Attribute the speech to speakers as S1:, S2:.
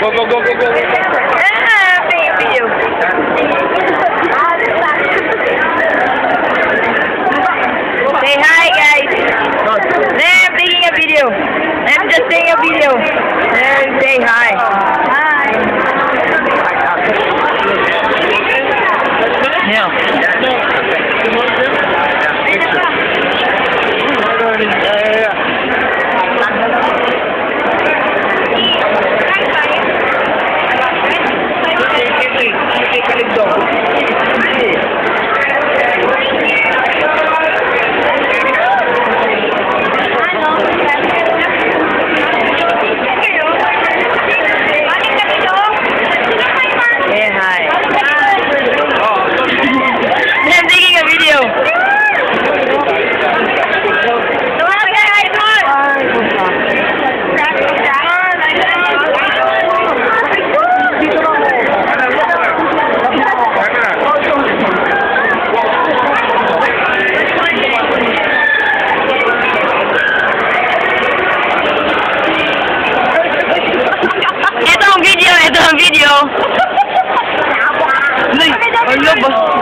S1: Go, go, go, go, go.
S2: Ah, video. Say hi, guys. I'm taking a video. I'm just taking a video. Say hi. Hi. Yeah. Ito ang video. Ano ba?